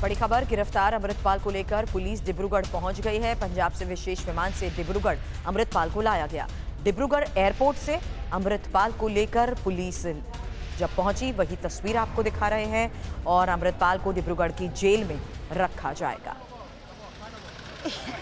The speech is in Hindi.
बड़ी खबर, गिरफ्तार अमृतपाल को लेकर पुलिस डिब्रूगढ़ पहुंच गई है। पंजाब से विशेष विमान से डिब्रूगढ़ अमृतपाल को लाया गया। डिब्रूगढ़ एयरपोर्ट से अमृतपाल को लेकर पुलिस जब पहुंची, वही तस्वीर आपको दिखा रहे हैं और अमृतपाल को डिब्रूगढ़ की जेल में रखा जाएगा।